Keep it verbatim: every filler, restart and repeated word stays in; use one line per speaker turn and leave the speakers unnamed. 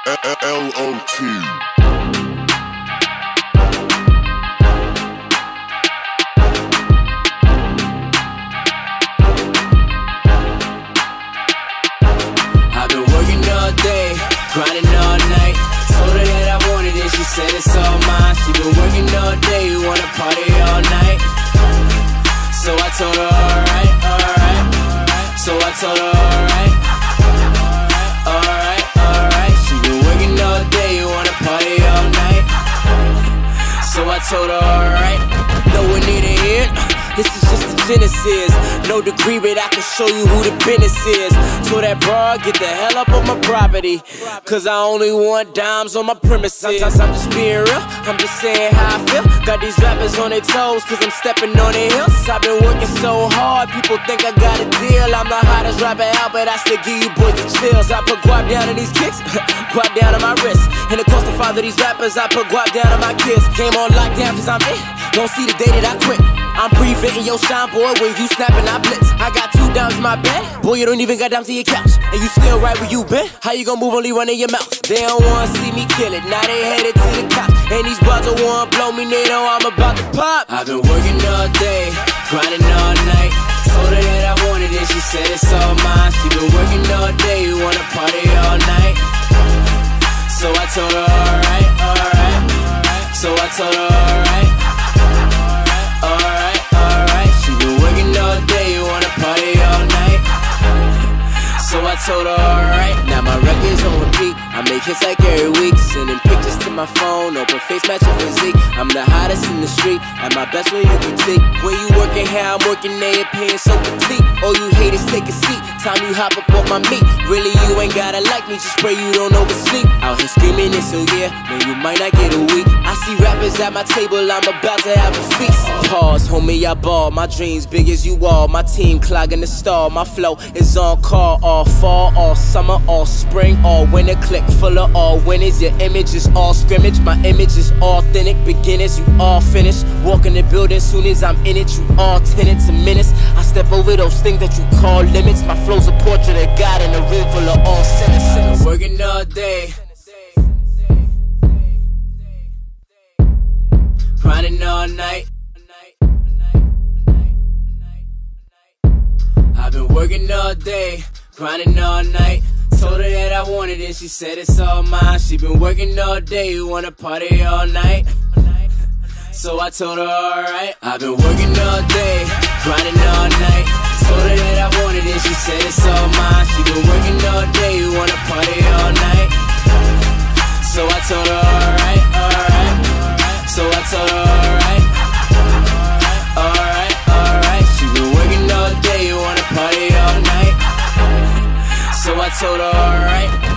L O T.
I've been working all day, grinding all night. Told her that I wanted it, she said it's all mine. She been working all day, wanna party all night. So I told her alright, alright. So I told her alright, alright, alright. She been working all day, wanna party all night. So I told her alright. No one need to hear. This is just the genesis. No degree, but I can show you who the business is. So that broad, get the hell up on my property, cause I only want dimes on my premises. Sometimes I'm just being real, I'm just saying how I feel. Got these rappers on their toes, cause I'm stepping on their heels. I've been working so hard, people think I got a deal. I'm the hottest rapper out, but I still give you boys the chills. I put guap down in these kicks, guap down on my wrist. And of course the father of these rappers, I put guap down on my kids. Came on lockdown cause I'm in, don't see the day that I quit. I'm preventing your shine, boy, when you snapping, I blitz. I got two dimes in my bed, boy, you don't even got dimes to your couch. And you still right where you been? How you gon' move only running your mouth? They don't wanna see me kill it, now they headed to the cops. And these broads don't wanna blow me, they know I'm about to pop. I've been working all day, grinding all night. Told her that I wanted it, she said it's all mine. She been working all day, wanna party all night. So I told her alright, alright. So I told her alright, alright, alright. She been working all day, wanna party all night. So I told her alright. Now my record's on repeat, I make hits like every week. Sending pictures to my phone, open face matching physique. I'm the hottest in the street, at my best when you critique. When you working how I'm working, they opinion so complete. All you haters take a seat, time you hop up on my meat. Really you ain't gotta like me, just pray you don't oversleep. Out here screaming this, so yeah, man you might not get a week. I see rappers at my table, I'm about to have a feast. Pause, homie, I ball, my dreams big as you all. My team clogging the stall, my flow is on call. All fall, all summer, all spring, all winter. Click full of all winners. Your image is all scrimmage, my image is authentic. Beginners, you all finished. Walk in the building, soon as I'm in it, you all tenants and minutes. I step over those things that you call limits. My flow's a portrait of God in a room full of all sinners. Working all day, grinding all night. I've been working all day, grinding all night. Told her that I wanted it, she said it's all mine. She been working all day, wanna party all night. So I told her alright. I've been working all day, grinding all night. Told her that I wanted it, she said it's all mine. She been working all day, wanna party all night. So I told her alright, alright. So I told her alright, alright, alright. She been working all day, wanna party all night. So I told her alright.